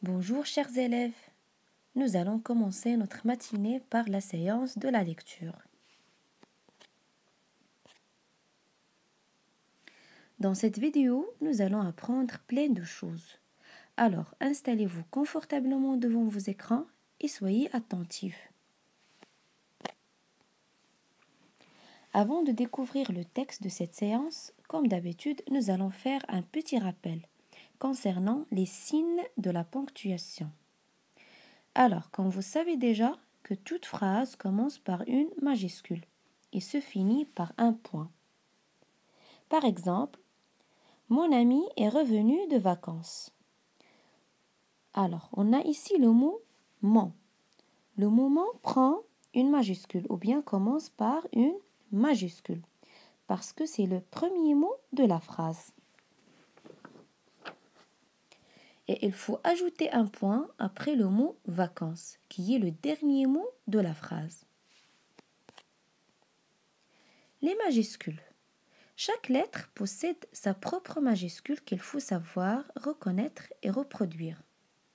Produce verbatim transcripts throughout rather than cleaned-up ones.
Bonjour chers élèves, nous allons commencer notre matinée par la séance de la lecture. Dans cette vidéo, nous allons apprendre plein de choses. Alors installez-vous confortablement devant vos écrans et soyez attentifs. Avant de découvrir le texte de cette séance, comme d'habitude, nous allons faire un petit rappel concernant les signes de la ponctuation. Alors, comme vous savez déjà que toute phrase commence par une majuscule et se finit par un point. Par exemple, mon ami est revenu de vacances. Alors, on a ici le mot mon. Le mot mon prend une majuscule ou bien commence par une majuscule parce que c'est le premier mot de la phrase. Et il faut ajouter un point après le mot vacances, qui est le dernier mot de la phrase. Les majuscules. Chaque lettre possède sa propre majuscule qu'il faut savoir, reconnaître et reproduire.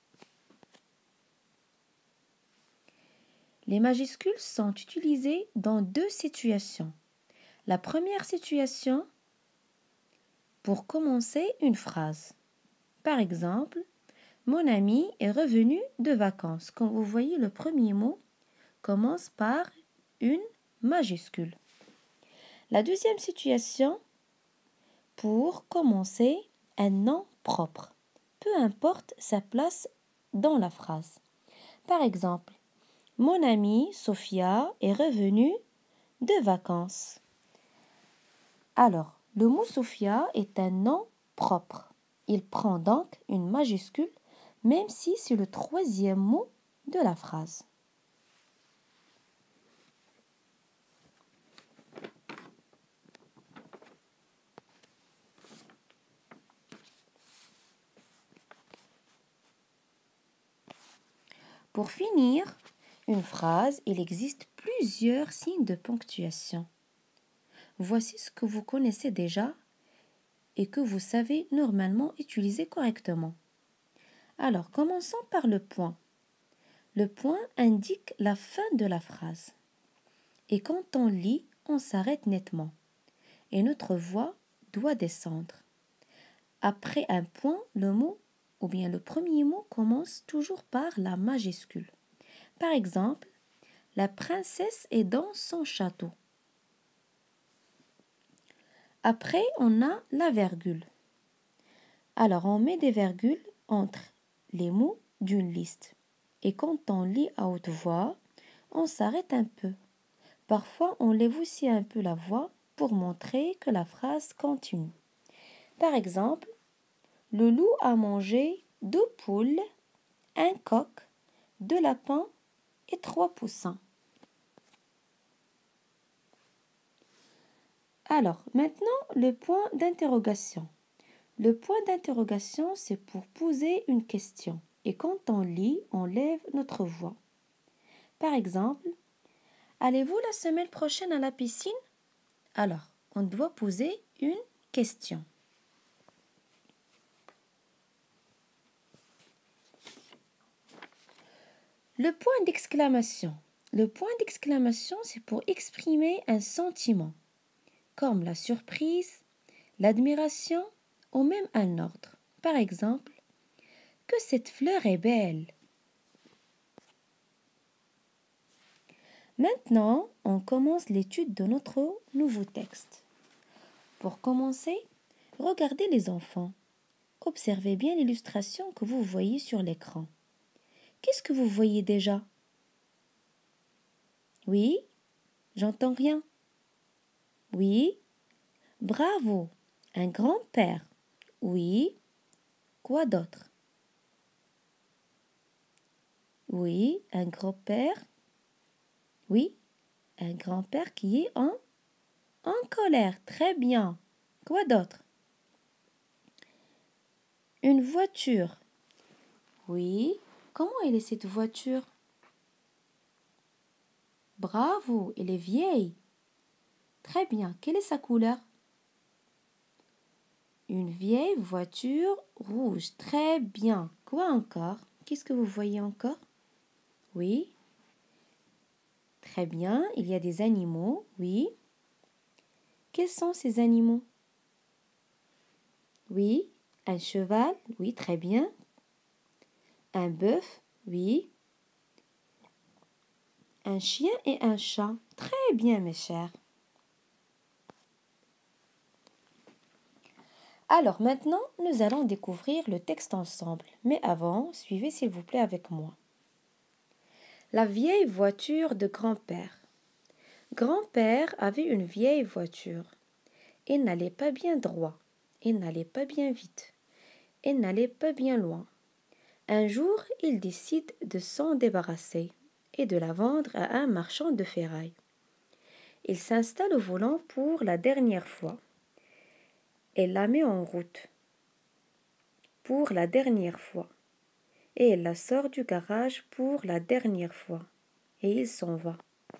Les majuscules sont utilisées dans deux situations. La première situation, pour commencer une phrase. Par exemple, mon ami est revenu de vacances. Comme vous voyez, le premier mot commence par une majuscule. La deuxième situation, pour commencer un nom propre, peu importe sa place dans la phrase. Par exemple, mon amie Sophia est revenue de vacances. Alors, le mot Sophia est un nom propre. Il prend donc une majuscule, même si c'est le troisième mot de la phrase. Pour finir une phrase, il existe plusieurs signes de ponctuation. Voici ce que vous connaissez déjà et que vous savez normalement utiliser correctement. Alors, commençons par le point. Le point indique la fin de la phrase. Et quand on lit, on s'arrête nettement. Et notre voix doit descendre. Après un point, le mot ou bien le premier mot commence toujours par la majuscule. Par exemple, la princesse est dans son château. Après, on a la virgule. Alors, on met des virgules entre les mots d'une liste. Et quand on lit à haute voix, on s'arrête un peu. Parfois, on lève aussi un peu la voix pour montrer que la phrase continue. Par exemple, le loup a mangé deux poules, un coq, deux lapins et trois poussins. Alors, maintenant, le point d'interrogation. Le point d'interrogation, c'est pour poser une question. Et quand on lit, on lève notre voix. Par exemple, allez-vous la semaine prochaine à la piscine? Alors, on doit poser une question. Le point d'exclamation. Le point d'exclamation, c'est pour exprimer un sentiment, comme la surprise, l'admiration ou même un ordre. Par exemple, que cette fleur est belle. Maintenant, on commence l'étude de notre nouveau texte. Pour commencer, regardez les enfants. Observez bien l'illustration que vous voyez sur l'écran. Qu'est-ce que vous voyez déjà? Oui? J'entends rien. Oui? Bravo! Un grand-père. Oui? Quoi d'autre? Oui, un grand-père. Oui, un grand-père qui est en, en colère. Très bien. Quoi d'autre? Une voiture. Oui. Comment elle est cette voiture? Bravo, elle est vieille. Très bien. Quelle est sa couleur? Une vieille voiture rouge. Très bien. Quoi encore? qu'est-ce que vous voyez encore? Oui. Très bien, il y a des animaux, oui. Quels sont ces animaux? Oui, un cheval, oui, très bien. Un bœuf, oui. Un chien et un chat, très bien mes chers. Alors maintenant, nous allons découvrir le texte ensemble. Mais avant, suivez s'il vous plaît avec moi. La vieille voiture de grand-père. Grand-père avait une vieille voiture. Elle n'allait pas bien droit. Elle n'allait pas bien vite. Elle n'allait pas bien loin. Un jour, il décide de s'en débarrasser et de la vendre à un marchand de ferraille. Il s'installe au volant pour la dernière fois. Elle la met en route pour la dernière fois. Et elle la sort du garage pour la dernière fois. Et il s'en va.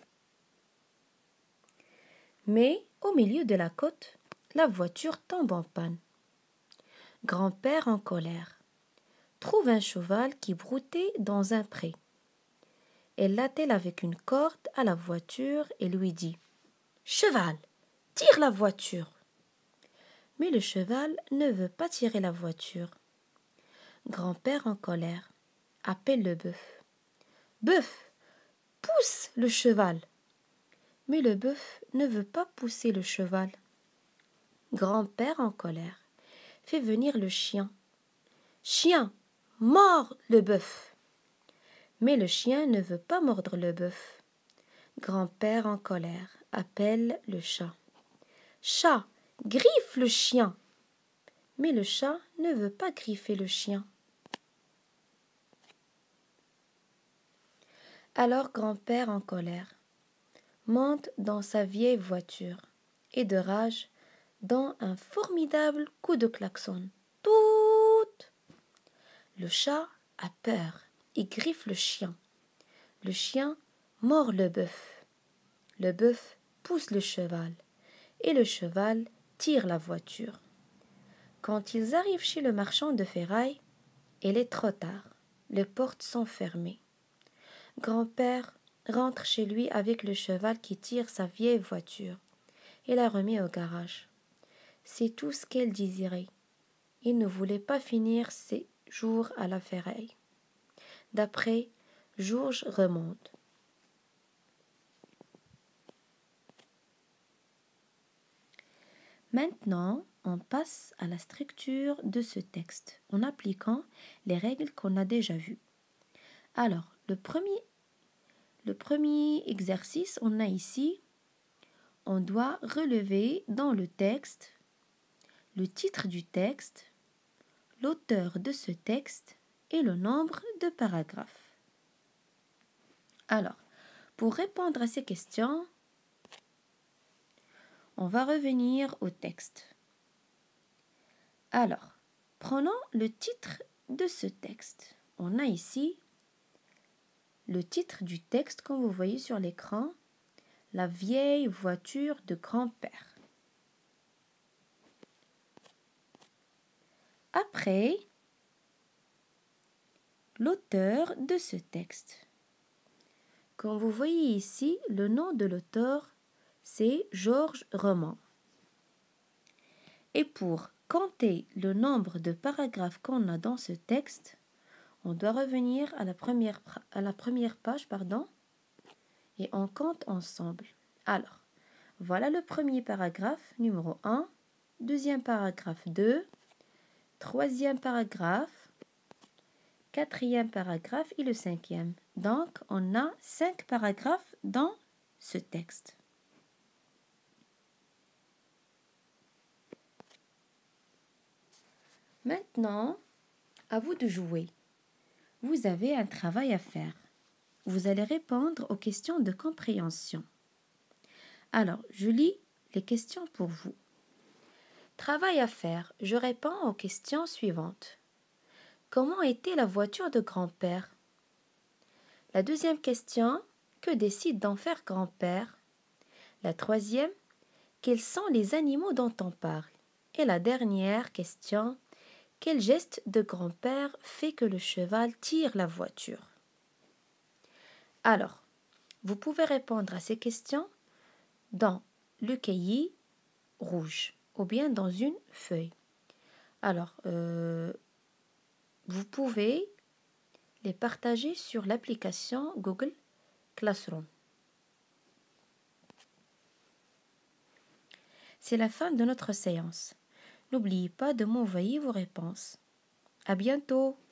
Mais, au milieu de la côte, la voiture tombe en panne. Grand-père en colère trouve un cheval qui broutait dans un pré. Elle l'attelle avec une corde à la voiture et lui dit « Cheval, tire la voiture !» Mais le cheval ne veut pas tirer la voiture. Grand-père en colère appelle le bœuf. « Bœuf, pousse le cheval !» Mais le bœuf ne veut pas pousser le cheval. Grand-père en colère fait venir le chien. « Chien, mords le bœuf !» Mais le chien ne veut pas mordre le bœuf. Grand-père en colère appelle le chat. « Chat, griffe le chien !» Mais le chat ne veut pas griffer le chien. Alors grand-père en colère monte dans sa vieille voiture et de rage donne un formidable coup de klaxon. Tout. Le chat a peur et griffe le chien. Le chien mord le bœuf. Le bœuf pousse le cheval et le cheval tire la voiture. Quand ils arrivent chez le marchand de ferraille, il est trop tard. Les portes sont fermées. Grand-père rentre chez lui avec le cheval qui tire sa vieille voiture et la remet au garage. C'est tout ce qu'elle désirait. Il ne voulait pas finir ses jours à la ferraille. D'après Georges remonte. Maintenant, on passe à la structure de ce texte en appliquant les règles qu'on a déjà vues. Alors, le premier, le premier exercice, on a ici, on doit relever dans le texte le titre du texte, l'auteur de ce texte et le nombre de paragraphes. Alors, pour répondre à ces questions, on va revenir au texte. Alors, prenons le titre de ce texte. On a ici le titre du texte, comme vous voyez sur l'écran, La vieille voiture de grand-père. Après, l'auteur de ce texte. Comme vous voyez ici, le nom de l'auteur, c'est Georges Roman. Et pour compter le nombre de paragraphes qu'on a dans ce texte, on doit revenir à la première, à la première page, pardon, et on compte ensemble. Alors, voilà le premier paragraphe, numéro un, deuxième paragraphe deux, troisième paragraphe, quatrième paragraphe et le cinquième. Donc, on a cinq paragraphes dans ce texte. Maintenant, à vous de jouer. Vous avez un travail à faire. Vous allez répondre aux questions de compréhension. Alors, je lis les questions pour vous. Travail à faire. Je réponds aux questions suivantes. Comment était la voiture de grand-père? La deuxième question, que décide d'en faire grand-père? La troisième, quels sont les animaux dont on parle? Et la dernière question, Quel geste de grand-père fait que le cheval tire la voiture? Alors, vous pouvez répondre à ces questions dans le cahier rouge ou bien dans une feuille. Alors, euh, vous pouvez les partager sur l'application Google Classroom. C'est la fin de notre séance. N'oubliez pas de m'envoyer vos réponses. À bientôt!